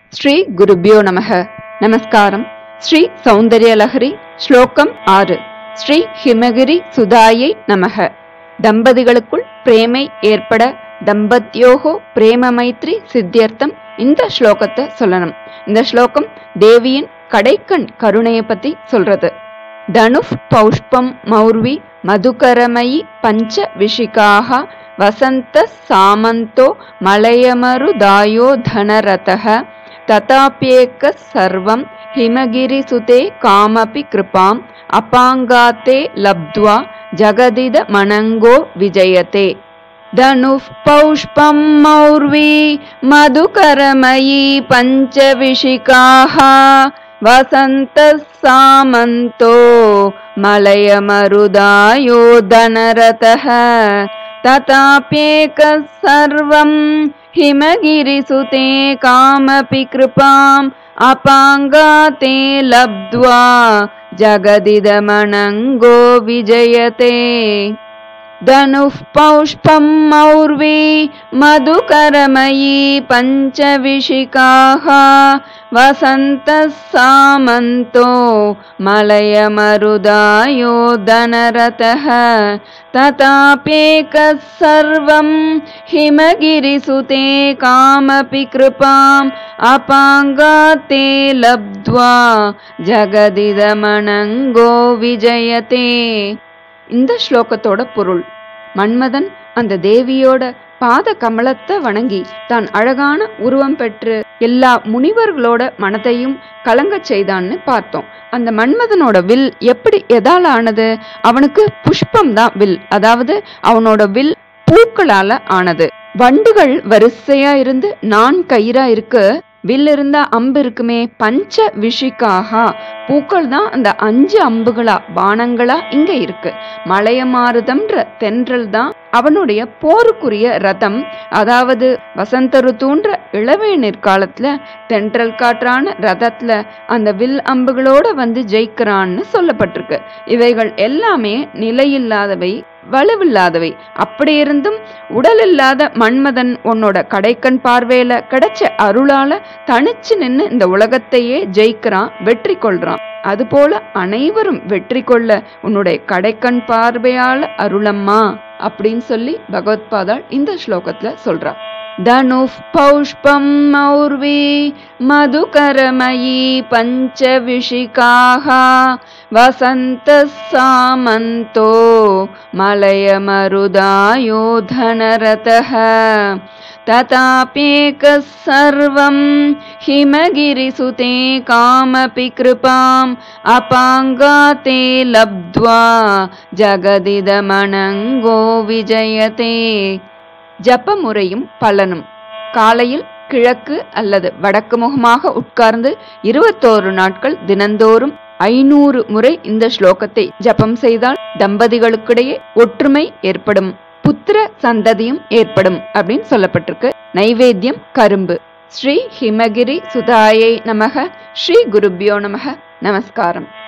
ஸ்ரீ குருபியோ நமக. நமஸ்காரம். ஸ்ரீ சௌந்தர்யலஹரி ஸ்லோகம் 6. ஸ்ரீ ஹிமகிரி சுதாயை நமக. தம்பதிகளுக்குள் பிரேமை ஏற்பட தம்பத்யோகோ பிரேம மைத்ரி சித்தியர்த்தம் இந்த ஸ்லோகத்தை சொல்லணும். இந்த ஸ்லோகம் தேவியின் கடைக்கண் கருணையை பத்தி சொல்றது. தனுஃப் பௌஷ்பம் மௌர்வி மதுகரமயி பஞ்ச விஷிகாஹ வசந்த சாமந்தோ மலயமருதாயோ தனரதஹ ததாப்யேக சர்வம் ஹிமகிரிசுதே காமபி கிருபாம் அபாங்காத்தே லப்த்வா ஜகதித மனங்கோ விஜயதே. தனுஃப் பௌஷ்பம் மௌர்வி மதுகரமயி பஞ்ச விஷிகாஹ வசந்த சாமந்தோ மலயமருதாயோ தனரதஹ ததாப்யேக சர்வம் ஹிமகிரிசுதே காமபி கிருபாம் அபாங்காத்தே லப்த்வா ஜகதிதமனங்கோ விஜயதே. தனுஃப் பௌஷ்பம் மௌர்வி மதுகரமயி பஞ்ச விஷிகாஹ வசந்த சாமந்தோ மலயமருதாயோ தனரதஹ ததாப்யேக சர்வம் ஹிமகிரிசுதே காமபி கிருபாம் அபாங்காத்தே லப்த்வா ஜகதிதமனங்கோ விஜயதே. இந்த ஸ்லோகத்தோட பொருள், மன்மதன் அந்த தேவியோட பாத கமலத்தை வணங்கி தான் அழகான உருவம் பெற்று எல்லா முனிவர்களோட மனதையும் கலங்க செய்தான்னு பார்த்தோம். அந்த மன்மதனோட வில் எப்படி எதால ஆனது? அவனுக்கு புஷ்பம் தான் வில், அதாவது அவனோட வில் பூக்களால ஆனது. வண்டுகள் வரிசையா இருந்து நான் கயிறா இருக்கு, வில் இருந்தா அம்பு இருக்குமே. பஞ்ச விஷிகாஹா, பூக்கள் தான் அந்த 5 அம்புகளா பானங்களா இங்க இருக்கு. மலையமாருதம்ன்ற தென்றல் தான் அவனுடைய போருக்குரிய ரதம். அதாவது வசந்த ருத்துன்ற இளவேநீர் காலத்துல தென்றல் காற்றான ரதத்துல அந்த வில் அம்புகளோட வந்து ஜெயிக்கிறான்னு சொல்லப்பட்டிருக்கு. இவைகள் எல்லாமே நிலையில்லாதவை, வலுவில்லாதவை. அப்படி இருந்தும் உடல் இல்லாத மன்மதன் உன்னோட கடைக்கண் பார்வையில கிடைச்ச அருளால தனிச்சு நின்று இந்த உலகத்தையே ஜெயிக்கிறான், வெற்றி கொள்றான். அதுபோல அனைவரும் வெற்றி கொள்ள உன்னுடைய கடைக்கண் பார்வையால அருளம்மா அப்படின்னு சொல்லி பகவத்பாதாள் இந்த ஸ்லோகத்துல சொல்றா. தனுஃப் பௌஷ்பம் மௌர்வி மதுகரமயி பஞ்ச விஷிகாஹ வசந்த சாமந்தோ மலயமருதாயோ தனரதஹ ததாப்யேக சர்வம் ஹிமகிரிசுதே காமபி கிருபாம் அபாங்காத்தே லப்த்வா ஜகதிதமனங்கோ விஜயதே. ஜப முறையும் பலனும். காலையில் கிழக்கு அல்லது வடக்கு முகமாக உட்கார்ந்து 21 நாட்கள் தினந்தோறும் 500 முறை இந்த ஸ்லோகத்தை ஜபம் செய்தால் தம்பதிகளுக்கிடையே ஒற்றுமை ஏற்படும், புத்திர சந்ததியும் ஏற்படும் அப்படின்னு சொல்லப்பட்டிருக்கு. நைவேத்தியம் கரும்பு. ஸ்ரீ ஹிமகிரி சுதாயை நமக. ஸ்ரீ குருபியோ நமக. நமஸ்காரம்.